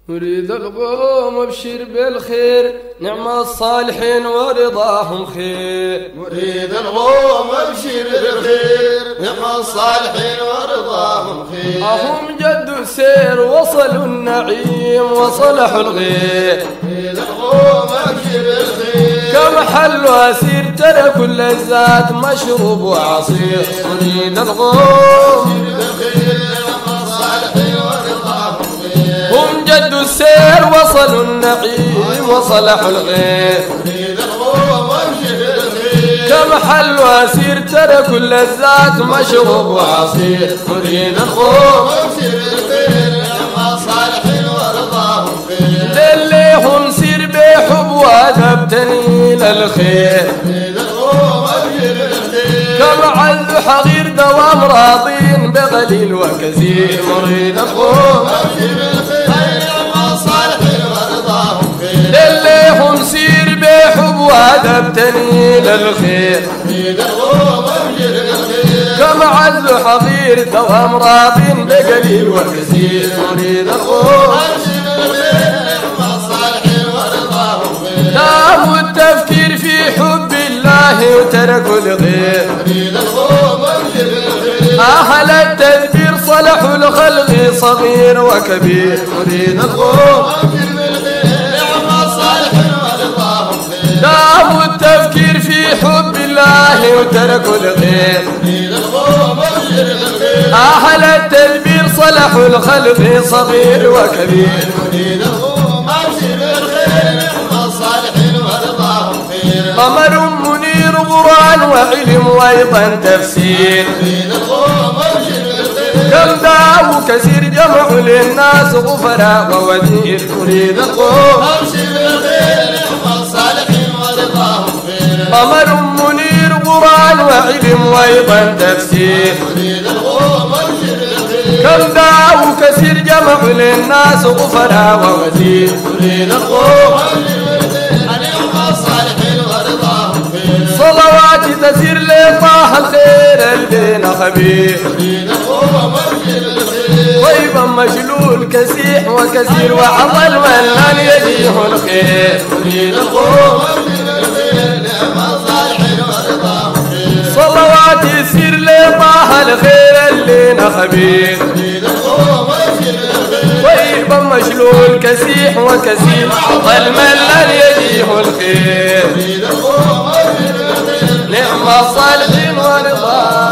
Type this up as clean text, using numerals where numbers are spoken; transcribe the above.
نريد القوم ابشر بالخير، نعم الصالحين ورضاهم خير. نريد القوم ابشر بالخير، نعم الصالحين ورضاهم خير. هم جدوا السير وصلوا النعيم وصلحوا الغير. نريد القوم ابشر بالخير، كمحل واسير تركوا اللذات مشروب وعصير. نريد القوم ابشر بالخير، نعم الصالحين ورضاهم خير. هم جدوا السير وصلوا النعيم وصلحوا الغير. نريد القوم ابشر بالخير، كمحل واسير تركوا اللذات مشروب وعصير. نريد القوم ابشر بالخير، نعم الصالحين ورضاهم خير. دليهم سير بحب وادب تنيل الخير. نريد القوم ابشر بالخير، كم عذ حغير دوام راضين بقليل وكثير. نريد القوم ابشر بالخير، نعم الصالحين ورضاهم خير. دليهم سير بحب وادب تنيل الخير. نريد القوم ابشر بالخير، كم عذ حغير دوام راضين بقليل وكثير. نريد القوم ابشر بالخير، نعم الصالحين ورضاهم خير. داموا التفكير في حب الله وتركوا الغير. نريد القوم ابشر بالخير، أهل التدبير صلحوا الخلق صغير وكبير. نريد القوم ابشر بالخير، نعم الصالحين ورضاهم خير. داموا التفكير في حب الله وتركوا الغير. نريد القوم ابشر بالخير، أهل التدبير صلحوا الخلق صغير وكبير. نريد القوم ابشر بالخير، نعم الصالحين ورضاهم خير. قمر منير قرآن وعلم وأيضا تفسير. نريد القوم ابشر بالخير، كم داو كثير جمع للناس غفراء ووزير. نريد القوم ابشر بالخير، نعم الصالحين ورضاهم خير. قمر منير قرآن وعلم وأيضا تفسير. نريد القوم ابشر بالخير، كم داو كثير جمع للناس غفراء ووزير. نريد القوم ابشر بالخير، نعم الصالحين ورضاهم خير. صلوات تسير لطه الخير البين خبير. نريد القوم ابشر بالخير، طيبا مشلول كسيح وكثير وعظ المنان يديه الخير. نريد القوم ابشر بالخير، نعم الصالحين ورضاهم خير. صلوات يسير لطه الخير اللين خبير. نريد القوم ابشر بالخير، طيبا مشلول كسيح وكثير وعظ المنان يديه الخير. نريد القوم ابشر بالخير، نعم الصالحين ورضاهم